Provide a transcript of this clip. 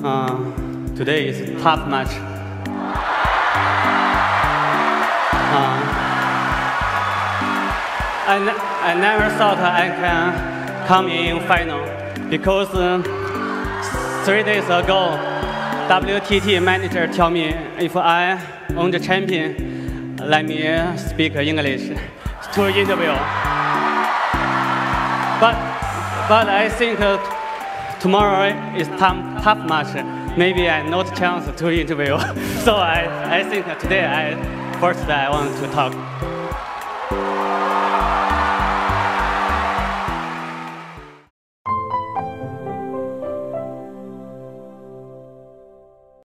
Today is a tough match. I never thought I can come in final because 3 days ago, WTT manager told me if I won the champion, let me speak English to interview. But I think tomorrow is tough match. Maybe I not chance to interview. So I think today first I want to talk.